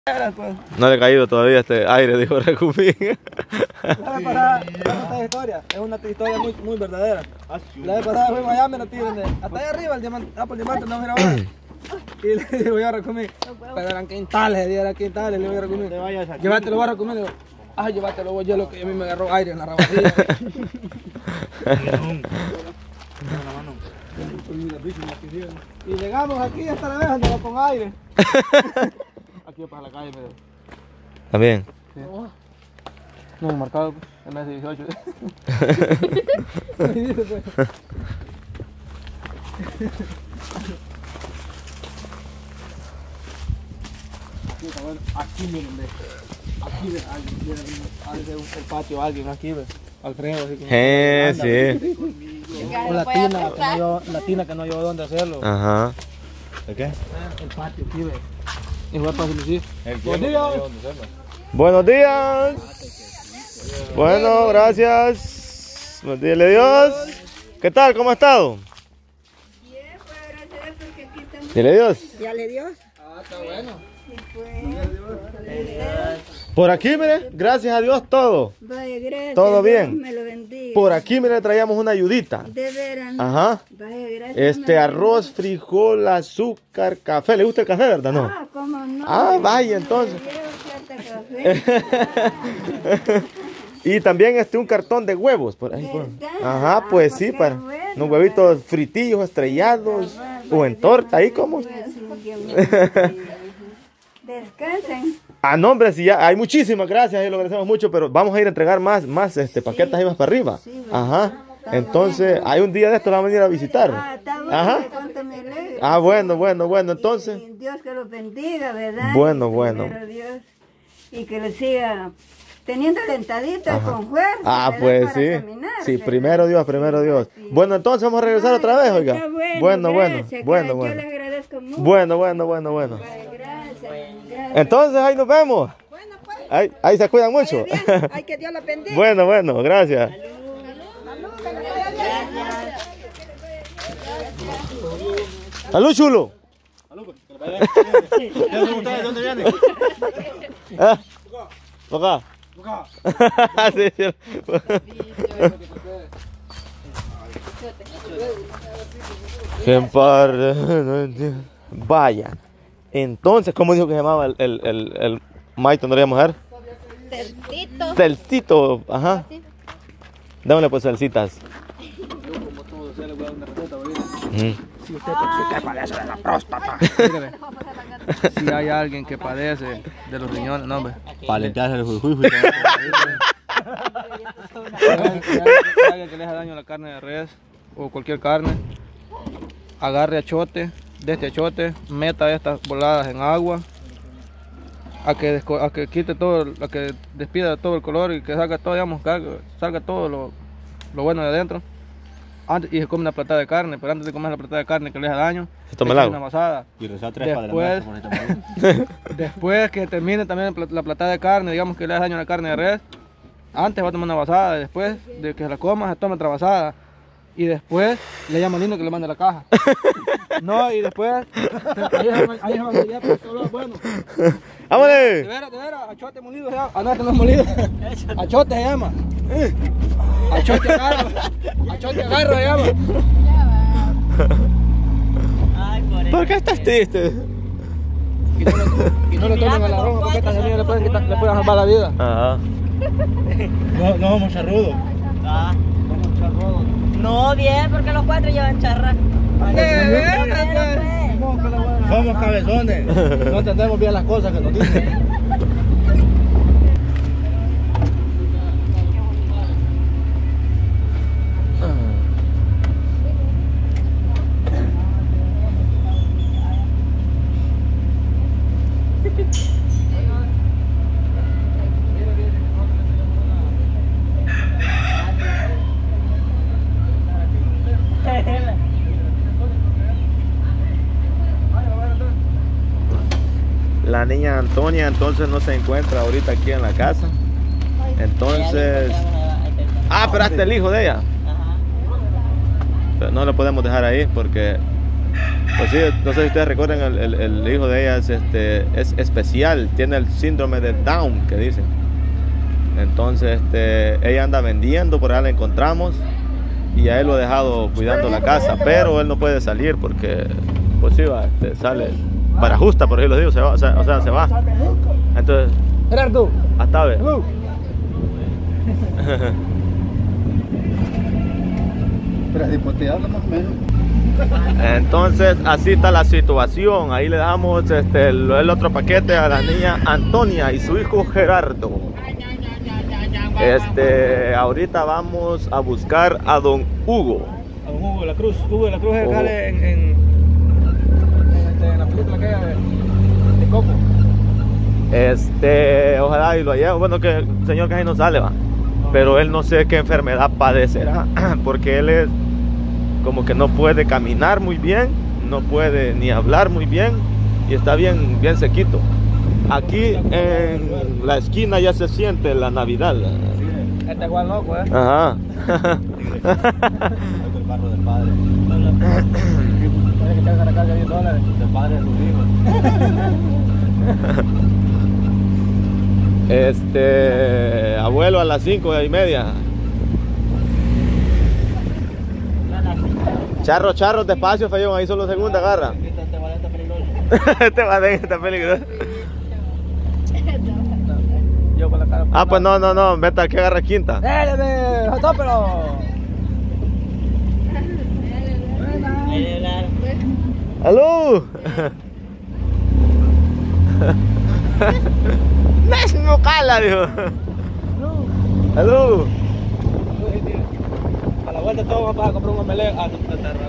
No le ha caído todavía este aire, dijo Recumín. Esta historia es una historia muy verdadera. La vez pasada fuimos allá, me lo tiran hasta allá arriba, el diamante, por el diamante, no mira ahora. Y le digo yo a Recumín, pero eran quintales, le digo yo a Recumín, llévatelo, voy a Recumín, le digo, ay, llévatelo, voy yo, lo que a mí me agarró aire en la rabadilla. Y llegamos aquí hasta la vez, andamos con aire. Aquí para la calle, me dijo. ¿También? Sí. No, marcado, en vez de 18. Aquí miren, ve. Aquí ve, alguien, el patio, alguien aquí ve. Alfredo, así como. Sí. O la tina que no llevó dónde hacerlo. Ajá. ¿El qué? El patio, aquí ve. Y voy a pasar así. Buenos días. Buenos días. Bueno, gracias. Buenos días, Dios. ¿Qué tal? ¿Cómo ha estado? Bien, pues agradecer porque aquí estamos. Dile Dios. Ya le dio. Ah, está bueno. Y pues, Por aquí, mire, gracias a Dios todo. vaya, gracias. Todo bien. Dios me lo bendiga. Por aquí, mire, traíamos una ayudita. De veras. ¿no? Ajá. Vaya, gracias. Arroz, frijol, azúcar, café. ¿Le gusta el café, verdad? No. Ah, cómo no. Ah, vaya, entonces. Llevo café. Y también un cartón de huevos por ahí. Por... ¿Verdad? Ajá, pues Ah, sí, qué para bueno, unos huevitos fritillos, estrellados o en torta, ahí como. Pues, sí, Dios mío. Descansen. Ah, no, hombre, sí, ya hay muchísimas gracias y lo agradecemos mucho, pero vamos a ir a entregar más paquetes ahí más para arriba. Sí, Ajá. Entonces, hay un día de esto, la vamos a venir a visitar. Ah, está bueno. Ajá. Cuánto me alegra. Ah, bueno, entonces. Y Dios que los bendiga, ¿verdad? Bueno. Primero Dios. Y que los siga teniendo alentaditos con fuerza. Ah, ¿verdad? pues Para sí. caminar, Sí, ¿verdad? primero Dios. Sí. Bueno, entonces vamos a regresar otra vez, oiga. Está Bueno. gracias, Yo les agradezco mucho. Bueno. Gracias. Entonces ahí nos vemos. Bueno, pues. Ahí se cuidan mucho. Bien. Ay, que Dios los bendiga. Bueno, gracias. Salud, chulo. ¿De dónde viene? ¿Ah? ¿Por acá? Sí, sí. Qué par, no entiendo. Vaya. Entonces, ¿cómo dijo que se llamaba el maito? ¿No le íbamos a dar? Celcito. Celcito, ajá. Dámosle pues celcitas. Como todo, se le voy a dar una receta ahorita. Ujú. Si usted padece de la próstata. Si hay alguien que padece de los riñones, no, hombre. Para limpiarse el jujuy. Alguien que le haga daño a la carne de res o cualquier carne, agarre achote, de este achote, meta estas voladas en agua, a que quite todo, a que despida todo el color y que salga todo, digamos, salga todo lo bueno de adentro. Y se come una platada de carne, pero antes de comer la platada de carne que le haga daño, se toma el agua. una masada. Y rezar 3 padres Después que termine también la platada de carne, digamos que le haga daño a la carne de res, antes va a tomar una basada, después de que se la coma se toma otra basada. Y después le llama lindo que le mande la caja. No, y después ahí se va a guiar por todo lo bueno. ¡Vámonos! De veras, achote molido se llama. Ah, no, este no es molido. Achote se llama. Achote agarro se llama. ¿Por qué estás triste? Y no le tomen a la roja porque estas semillas le pueden salvar la vida. Ajá. No somos charrudos. No, bien, porque los 4 llevan charra. Somos cabezones. No entendemos bien las cosas que nos dicen. La niña Antonia entonces no se encuentra ahorita aquí en la casa. Entonces... Ah, pero hasta el hijo de ella. Pero no lo podemos dejar ahí porque Pues sí, no sé si ustedes recuerdan, el hijo de ella es especial, tiene el síndrome de Down, que dicen. Entonces ella anda vendiendo, por allá la encontramos y a él lo ha dejado cuidando la casa, pero él no puede salir porque pues sí, sale para justa, por ahí lo digo, se va, o sea, se va. Entonces, Gerardo, hasta ver. Pero es hipoteado más o menos. Entonces así está la situación. Ahí le damos el otro paquete a la niña Antonia y su hijo Gerardo. Ahorita vamos a buscar a don Hugo. A don Hugo de la Cruz. Hugo de la Cruz es el que sale en la película aquella de Coco. Ojalá y lo haya. Bueno, que el señor casi no sale, va. Pero él no sé qué enfermedad padecerá, porque él es como que no puede caminar muy bien, no puede ni hablar muy bien y está bien sequito. Aquí en la esquina ya se siente la Navidad. Este igual loco, ¿eh? Ajá. El barro del padre. Tiene que cargar la carga de $10. Del padre de sus hijos. Abuelo a las 5:30. Charro, despacio, Fayón, ahí solo segunda, agarra. Este badén está peligroso. Yo con la cara. Ah, pues no, vete aquí, agarra quinta. ¡Dale, ¡Jotópelo! ¡Aló! ¡No cala, dijo! ¡Aló! A la vuelta todos vamos a comprar un omelette. Ah, no, está raro.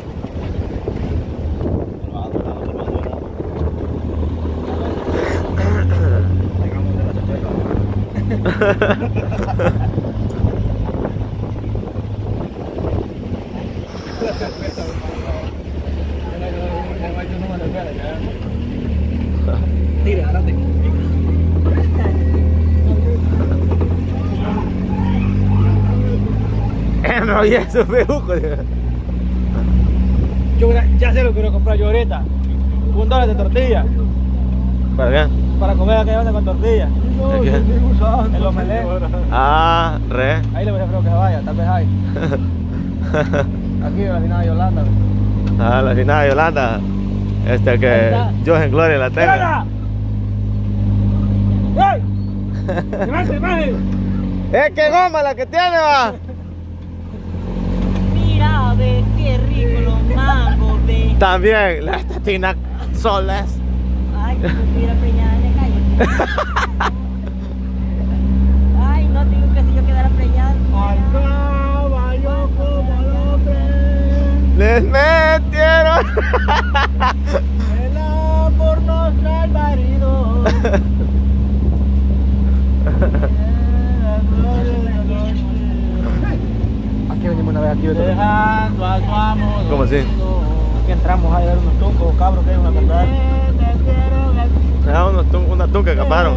Tira, adelante. No, y eso pejuco. Yo ya sé lo que quiero comprar yo ahorita. $1 de tortilla. ¿Para qué? Para comer aquella onda con tortilla. ¿Qué? El omelette. Ah, re. Ahí le voy a decir que se vaya, tal vez hay. Aquí en la final de Yolanda. Ah, la final de Yolanda. Que yo en Gloria la tengo. ¡Ey! ¡Levante! ¡Qué goma la que tiene, va! Mira, ve, qué rico los mangos, ve. También, las tatinas solas. Ay, si estuviera preñada en la calle. Ay, no tengo que si yo quedara preñada. Al caballo como el hombre. Les metieron. El amor nos trae marido. Aquí venimos una vez aquí. Dejando a tu amor. ¿Cómo así? Aquí entramos a ver unos tuncos, cabros que hay una comprar. Una tunca que escaparon.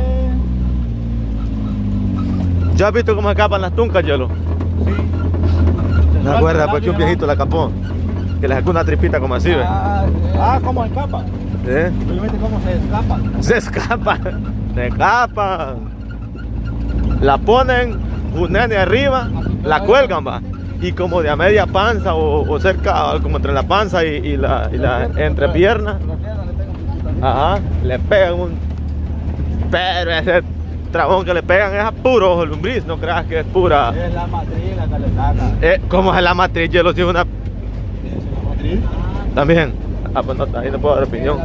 ¿Ya has visto cómo escapan las tuncas, Yolo? Sí. ¿Me acuerdas? Pues que un viejito la escapó. Que le sacó una tripita como así, ¿ves? ¿Cómo escapa? ¿Eh? Obviamente, ¿cómo se escapa? Se escapan. La ponen, un nene arriba, la cuelgan, va. Y como de a media panza o cerca, como entre la panza y la entrepierna. Ajá, le pegan pero ese trabón que le pegan es a puro ojo lombriz, no creas que es pura. Es la matriz la que le saca. ¿Cómo es la matriz? Yo lo digo una. ¿Es la matriz? También. Ah, pues no, ahí no puedo dar opinión.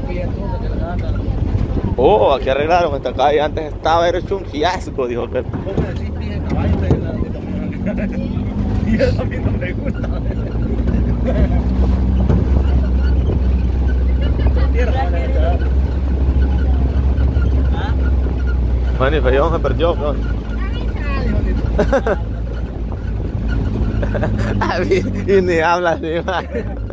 Oh, aquí arreglaron esta calle. Antes estaba hecho un fiasco, dijo que. ¿Cómo decís pie de caballo? Y eso a mí no me gusta. Bueno, y Fayón se perdió, ¿no? Y ni habla así, man.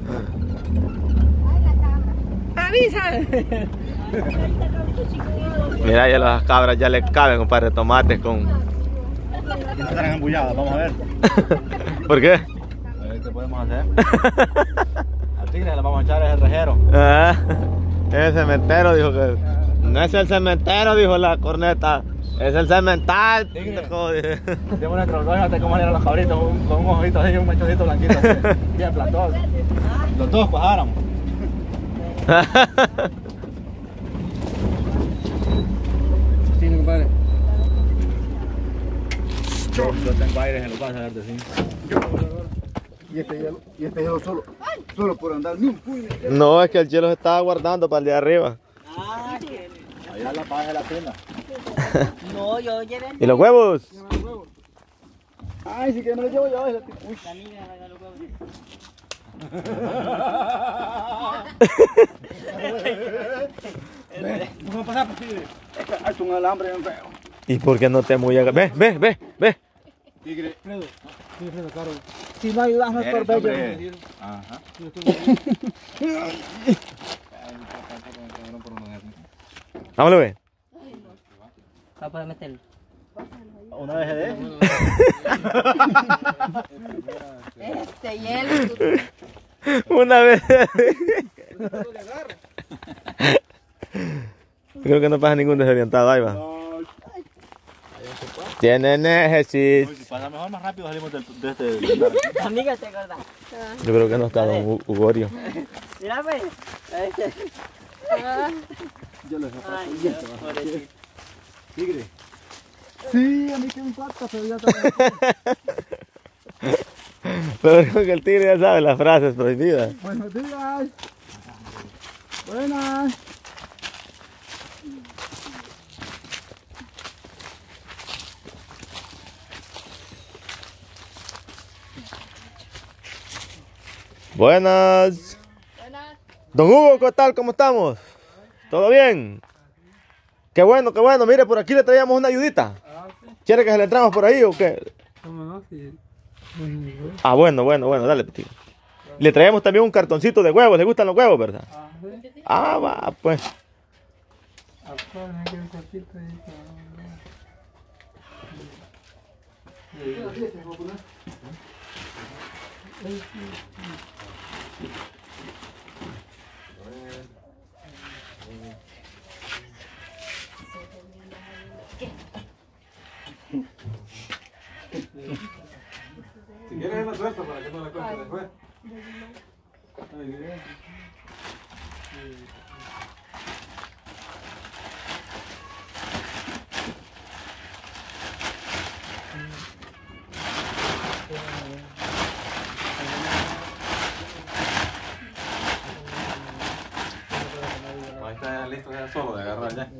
Mira, ya las cabras ya le caben un par de tomates con. Y no estarán embulladas, vamos a ver. ¿Por qué? A ver qué podemos hacer. Al tigre se la vamos a echar, es el rejero. Ah, es el cementero, dijo que. No es el cementero, dijo la corneta. Es el cemental. Joder. Tenemos nuestros dos, fíjate cómo eran los cabritos, con un ojito así, un mechoncito blanquito así. Bien platoso. Los dos cuajáramos. Sí, compadre. Yo tengo aires en los vas a darte, sí. Y este hielo solo por andar ni un puño. No, es que el hielo se estaba guardando para el de arriba. Allá la paja de la tienda. No, yo llevé ¿Y los huevos? Ay, si que me lo llevo yo. Uy. la niña de los huevos. ¿Cómo pasar, tigre? Es un alambre bien feo. ¿Y por qué no te muy acá? Ve. Tigre. Fredo, caro. Si no ayudas, no es por bello. Ajá. Vámonos, ve. Va para meterlo. Una vez de Este hielo. Una vez. Creo que no pasa ningún desorientado, ahí va. Tiene necesidad. Si pasa mejor, más rápido salimos de este. Amiga, ¿te acuerdas? Yo creo que no está don Ugorio. Mira, pues. Yo les Ay, Dios, pobrecito. Tigre. Sí, a mí que me importa, pero ya también. Pero creo que el tigre ya sabe las frases prohibidas. Buenos días. Buenas. Buenas. Don Hugo, ¿qué tal? ¿Cómo estamos? ¿Todo bien? Qué bueno, qué bueno. Mire, por aquí le traíamos una ayudita. ¿Quiere que se le entramos por ahí o qué? Ah, bueno, dale, tío. Le traemos también un cartoncito de huevos. ¿Le gustan los huevos, verdad? Ah, va, pues. Si quieres la suelta para que no la corte después. Ahí está listo ya solo de agarrar ya.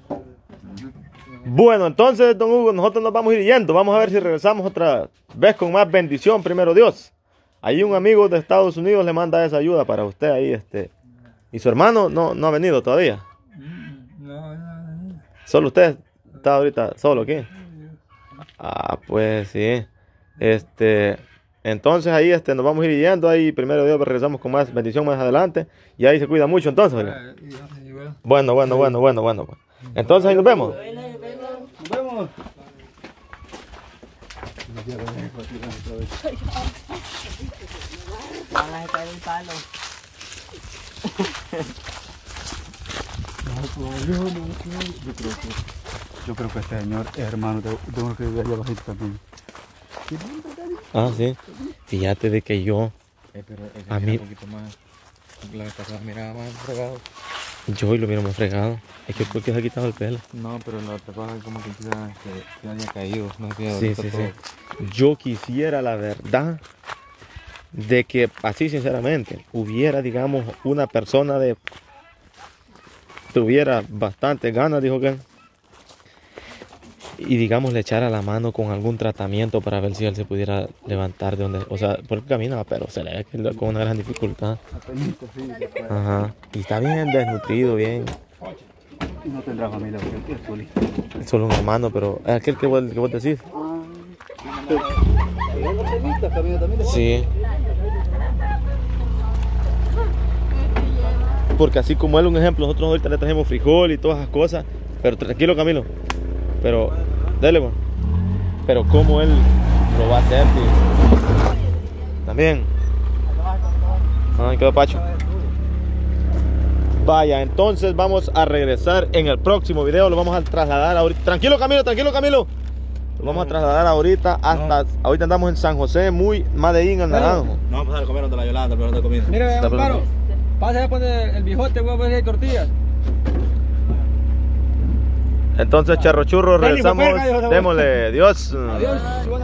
Bueno, entonces, don Hugo, nosotros nos vamos a ir yendo. Vamos a ver si regresamos otra vez con más bendición, primero Dios. Ahí un amigo de Estados Unidos le manda esa ayuda para usted ahí, Y su hermano no ha venido todavía. Solo usted está ahorita solo aquí. Ah, pues sí. Entonces ahí nos vamos a ir yendo. Ahí primero Dios regresamos con más bendición más adelante. Y ahí se cuida mucho entonces. ¿Verdad? Bueno. Entonces ahí nos vemos. Nos vemos. Van a sacar un palo. Yo creo que este señor es hermano de uno que vive allá abajito también. Ah, sí. Fíjate de que yo, Pero ese a mí, un poquito más. La vez pasada miraba más fregado. yo hoy lo hubiera más fregado. Es que porque se ha quitado el pelo. No, pero la otra cosa como que quizás se había caído. No sé, Sí. Yo quisiera, la verdad, de que, así sinceramente, hubiera, digamos, una persona tuviera bastante ganas, dijo que, y digamos le echara la mano con algún tratamiento para ver si él se pudiera levantar de donde, o sea, porque caminaba, pero se le ve que él con una gran dificultad. Ajá. Y está bien desnutrido, bien. Y no tendrá familia, porque es solito. Es solo un hermano, pero es aquel que vos decís. Sí. Porque así como él, un ejemplo, nosotros ahorita le trajimos frijol y todas esas cosas. Pero tranquilo, Camilo. Pero, dale, bueno. Pero cómo él lo va a hacer, tío. También. Ahí quedó Pacho. Vaya, entonces vamos a regresar en el próximo video. Lo vamos a trasladar ahorita. Tranquilo, Camilo, tranquilo, Camilo. Lo vamos a trasladar ahorita hasta... Ahorita andamos en San José, muy Medellín, en Naranjo. No vamos a pasar a comer donde la Yolanda, pero no está comiendo. Mire, Está Amparo, pasa a poner el bijote, voy a poner tortillas. Entonces, Charro Churro, regresamos. papel, Démosle. Dios. Adiós.